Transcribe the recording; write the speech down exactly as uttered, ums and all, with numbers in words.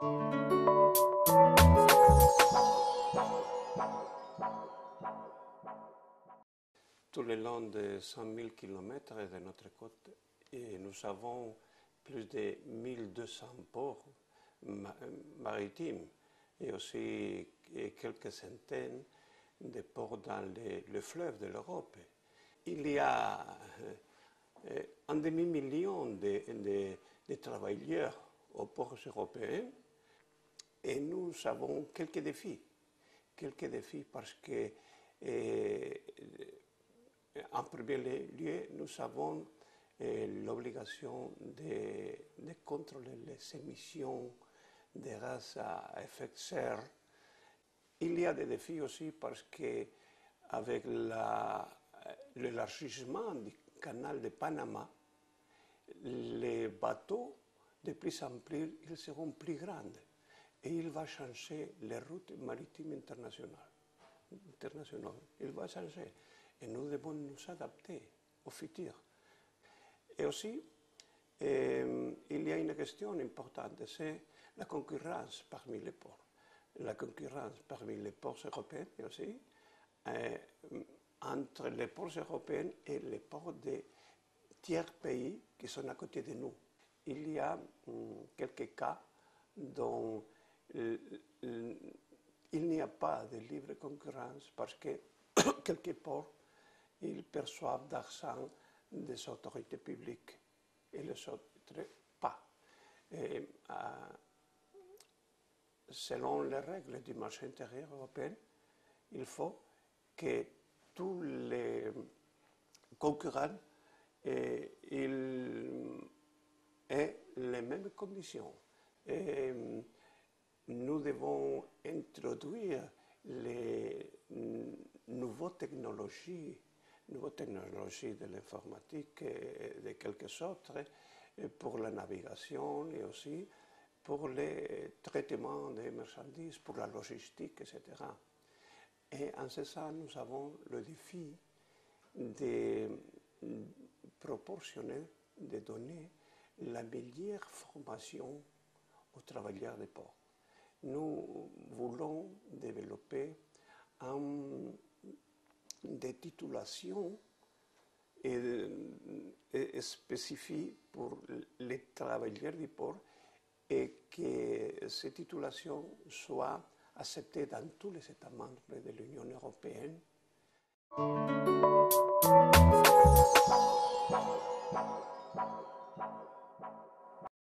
Tout le long de cent mille kilomètres de notre côte, et nous avons plus de mille deux cents ports ma maritimes et aussi quelques centaines de ports dans les, le fleuve de l'Europe. Il y a euh, un demi-million de, de, de travailleurs aux ports européens et nous avons quelques défis. Quelques défis parce que euh, en premier lieu, nous avons euh, l'obligation de, de contrôler les émissions de gaz à effet de serre. Il y a des défis aussi parce qu'avec l'élargissement du canal de Panama, les bateaux de plus en plus ils seront plus grands et il va changer les routes maritimes internationales. internationales. Il va changer. Et nous devons nous adapter au futur. Et aussi, euh, il y a une question importante, c'est la concurrence parmi les ports. La concurrence parmi les ports européens et aussi euh, entre les ports européens et les ports des tiers pays qui sont à côté de nous. Il y a hum, quelques cas dont euh, euh, il n'y a pas de libre concurrence parce que quelques ports ils perçoivent d'argent des autorités publiques et les autres pas. Et, euh, selon les règles du marché intérieur européen, il faut que tous les concurrents eh, ils aient les mêmes conditions. Et nous devons introduire les nouvelles technologies nouvelles technologies de l'informatique et de quelques autres pour la navigation et aussi pour le traitement des marchandises, pour la logistique, et cetera. Et en ce sens, nous avons le défi de proportionner, de donner la meilleure formation aux travailleurs des ports. Nous voulons développer un des titulations et, et spécifiques pour les travailleurs du port et que ces titulations soient acceptées dans tous les États membres de l'Union européenne.